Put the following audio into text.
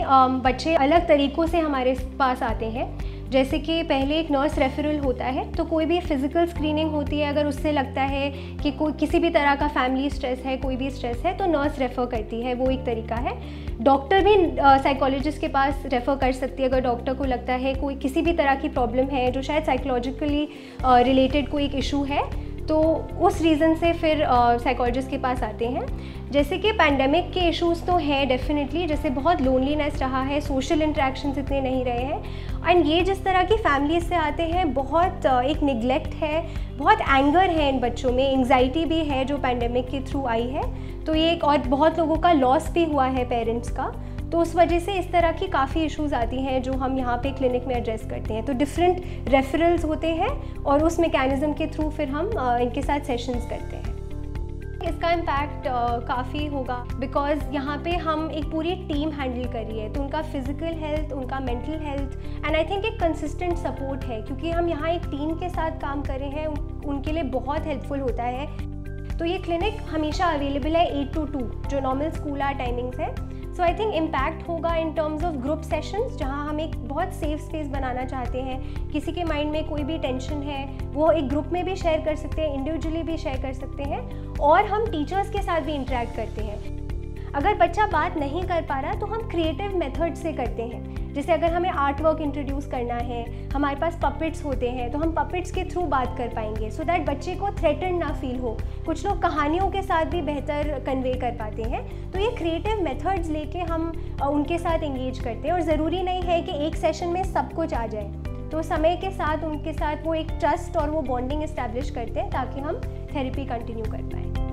बच्चे अलग तरीक़ों से हमारे पास आते हैं। जैसे कि पहले एक नर्स रेफरल होता है, तो कोई भी फिज़िकल स्क्रीनिंग होती है, अगर उससे लगता है कि कोई किसी भी तरह का फैमिली स्ट्रेस है, कोई भी स्ट्रेस है, तो नर्स रेफ़र करती है, वो एक तरीका है। डॉक्टर भी साइकोलॉजिस्ट के पास रेफ़र कर सकती है अगर डॉक्टर को लगता है कोई किसी भी तरह की प्रॉब्लम है जो शायद साइकोलॉजिकली रिलेटेड कोई एक इशू है, तो उस रीज़न से फिर साइकोलॉजिस्ट के पास आते हैं। जैसे कि पैंडेमिक के इश्यूज़ तो हैं डेफिनेटली, जैसे बहुत लोनलीनेस रहा है, सोशल इंटरेक्शंस इतने नहीं रहे हैं, एंड ये जिस तरह की फैमिलीज से आते हैं, बहुत एक निगलेक्ट है, बहुत एंगर है इन बच्चों में, एंग्जाइटी भी है जो पैंडेमिक के थ्रू आई है, तो ये एक, और बहुत लोगों का लॉस भी हुआ है पेरेंट्स का, तो उस वजह से इस तरह की काफ़ी इश्यूज़ आती हैं जो हम यहाँ पे क्लिनिक में एड्रेस करते हैं। तो डिफरेंट रेफरल्स होते हैं और उस मैकेनिज़्म के थ्रू फिर हम इनके साथ सेशंस करते हैं। इसका इम्पैक्ट काफ़ी होगा बिकॉज़ यहाँ पे हम एक पूरी टीम हैंडल कर रही है, तो उनका फिज़िकल हेल्थ, उनका mental health, and I think एक कंसिस्टेंट सपोर्ट है, क्योंकि हम यहाँ एक टीम के साथ काम कर रहे हैं, उनके लिए बहुत हेल्पफुल होता है। तो ये क्लिनिक हमेशा अवेलेबल है 8 to 2 जो नॉर्मल स्कूल आवर टाइमिंग्स है। सो आई थिंक इम्पैक्ट होगा in terms of group sessions, जहाँ हम एक बहुत सेफ स्पेस बनाना चाहते हैं। किसी के माइंड में कोई भी टेंशन है वो एक ग्रुप में भी शेयर कर सकते हैं, इंडिविजुअली भी शेयर कर सकते हैं, और हम टीचर्स के साथ भी इंटरेक्ट करते हैं। अगर बच्चा बात नहीं कर पा रहा तो हम क्रिएटिव मेथड से करते हैं। जैसे अगर हमें आर्ट वर्क इंट्रोड्यूस करना है, हमारे पास पपेट्स होते हैं, तो हम पपेट्स के थ्रू बात कर पाएंगे, सो दैट बच्चे को थ्रेटन ना फील हो। कुछ लोग कहानियों के साथ भी बेहतर कन्वे कर पाते हैं, तो ये क्रिएटिव मेथड्स लेके हम उनके साथ एंगेज करते हैं। और ज़रूरी नहीं है कि एक सेशन में सब कुछ आ जाए, तो समय के साथ उनके साथ वो एक ट्रस्ट और वो बॉन्डिंग इस्टेब्लिश करते हैं ताकि हम थेरेपी कंटिन्यू कर पाएँ।